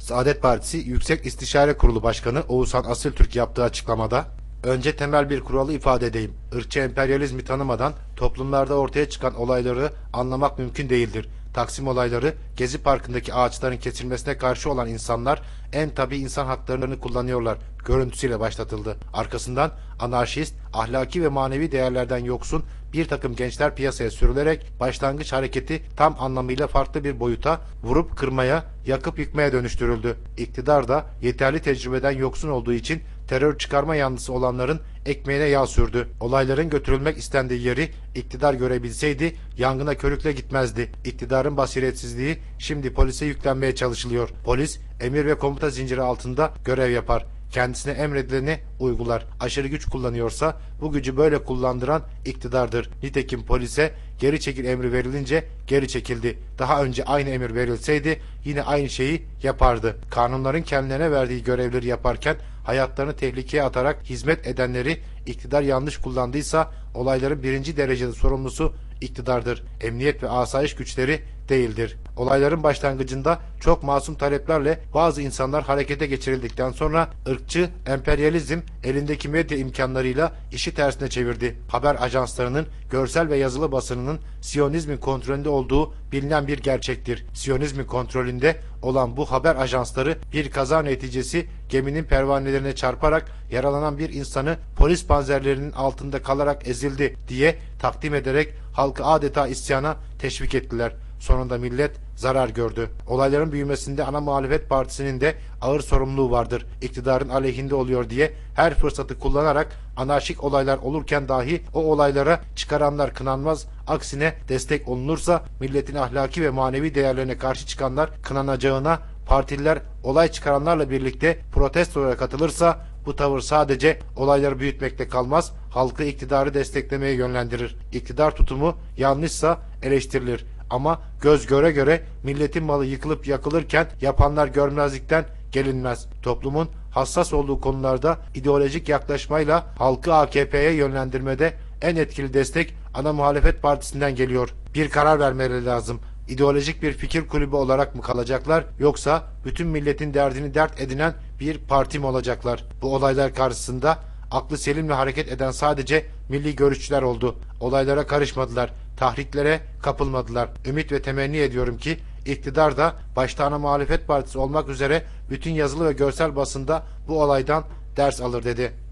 Saadet Partisi Yüksek İstişare Kurulu Başkanı Oğuzhan Asıltürk yaptığı açıklamada, "Önce temel bir kuralı ifade edeyim. Irkçı emperyalizmi tanımadan toplumlarda ortaya çıkan olayları anlamak mümkün değildir. Taksim olayları, Gezi Parkı'ndaki ağaçların kesilmesine karşı olan insanlar en tabii insan haklarını kullanıyorlar" görüntüsüyle başlatıldı. Arkasından anarşist, ahlaki ve manevi değerlerden yoksun bir takım gençler piyasaya sürülerek başlangıç hareketi tam anlamıyla farklı bir boyuta, vurup kırmaya, yakıp yıkmaya dönüştürüldü. İktidar da yeterli tecrübeden yoksun olduğu için terör çıkarma yanlısı olanların ekmeğine yağ sürdü. Olayların götürülmek istendiği yeri iktidar görebilseydi yangına körükle gitmezdi. İktidarın basiretsizliği şimdi polise yüklenmeye çalışılıyor. Polis emir ve komuta zinciri altında görev yapar. Kendisine emredileni uygular. Aşırı güç kullanıyorsa bu gücü böyle kullandıran iktidardır. Nitekim polise geri çekil emri verilince geri çekildi. Daha önce aynı emir verilseydi yine aynı şeyi yapardı. Kanunların kendilerine verdiği görevleri yaparken hayatlarını tehlikeye atarak hizmet edenleri iktidar yanlış kullandıysa olayların birinci derecede sorumlusu iktidardır. Emniyet ve asayiş güçleri değildir. Olayların başlangıcında çok masum taleplerle bazı insanlar harekete geçirildikten sonra ırkçı emperyalizm elindeki medya imkanlarıyla işi tersine çevirdi. Haber ajanslarının görsel ve yazılı basınının Siyonizmin kontrolünde olduğu bilinen bir gerçektir. Siyonizmin kontrolünde olan bu haber ajansları bir kaza neticesi geminin pervanelerine çarparak yaralanan bir insanı polis panzerlerinin altında kalarak ezildi diye takdim ederek halkı adeta isyana teşvik ettiler. Sonunda millet zarar gördü. Olayların büyümesinde ana muhalefet partisinin de ağır sorumluluğu vardır. İktidarın aleyhinde oluyor diye her fırsatı kullanarak anarşik olaylar olurken dahi o olaylara çıkaranlar kınanmaz. Aksine destek olunursa milletin ahlaki ve manevi değerlerine karşı çıkanlar kınanacağına, partililer olay çıkaranlarla birlikte protestolara katılırsa bu tavır sadece olayları büyütmekle kalmaz, halkı iktidarı desteklemeye yönlendirir. İktidar tutumu yanlışsa eleştirilir. Ama göz göre göre milletin malı yıkılıp yakılırken yapanlar görmezlikten gelinmez. Toplumun hassas olduğu konularda ideolojik yaklaşmayla halkı AKP'ye yönlendirmede en etkili destek ana muhalefet partisinden geliyor. Bir karar vermeleri lazım. İdeolojik bir fikir kulübü olarak mı kalacaklar yoksa bütün milletin derdini dert edinen bir parti mi olacaklar? Bu olaylar karşısında aklı selimle hareket eden sadece milli görüşçüler oldu. Olaylara karışmadılar, tahriklere kapılmadılar. Ümit ve temenni ediyorum ki iktidar da başta ana muhalefet partisi olmak üzere bütün yazılı ve görsel basında bu olaydan ders alır dedi.